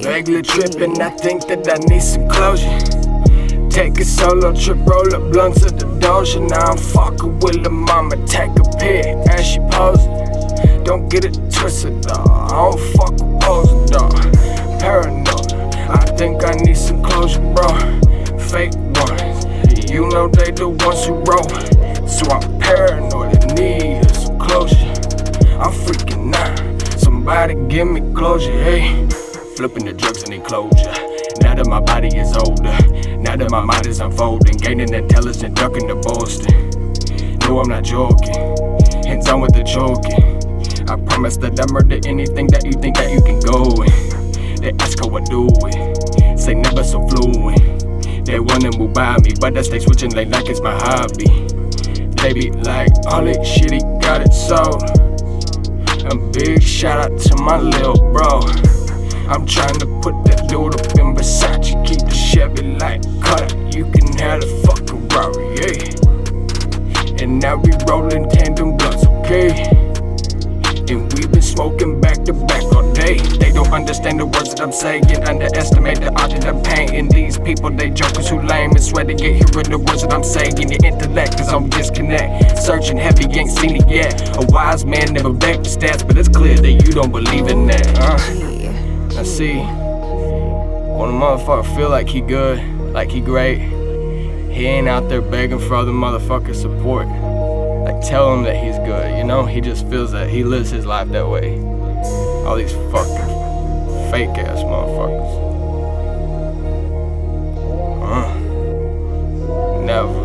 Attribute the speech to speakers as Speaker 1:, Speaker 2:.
Speaker 1: Vaguely tripping, I think that I need some closure. Take a solo trip, roll up blunts at the doja. Now I'm fucking with the mama, take a pic and she posing. Don't get it twisted, dawg, I don't fuck with posing, dawg. Paranoid, I think I need some closure, bro. Fake ones, you know they the ones who roll. So I'm paranoid, I need some closure. I'm freaking out, somebody give me closure, hey. Flipping the drugs and closure. Now that my body is older, now that my mind is unfolding, gaining intelligence, ducking the boasting. No, I'm not joking, hands on with the choking. I promise that I murder anything that you think that you can go in. They ask how I do it, say never so fluent. They wanna move by me, but I stay switching like it's my hobby. They be like, all that shit, he got it sold. A big shout out to my little bro. I'm trying to put that load up in Versace, keep the Chevy like cut. You can have the fucking Rari, yeah. And now we rollin' tandem blunts, okay. And we been smoking back to back all day. They don't understand the words that I'm saying, underestimate the art that I'm painting. These people, they jokers who lame and swear to get hearing the words that I'm saying. Your intellect is on disconnect, searching heavy, ain't seen it yet. A wise man never begged the stats, but it's clear that you don't believe in that, I see, when a motherfucker feel like he good, like he great, he ain't out there begging for other motherfuckers' support. Like, tell him that he's good, you know? He just feels that he lives his life that way. All these fucking fake ass motherfuckers. Never.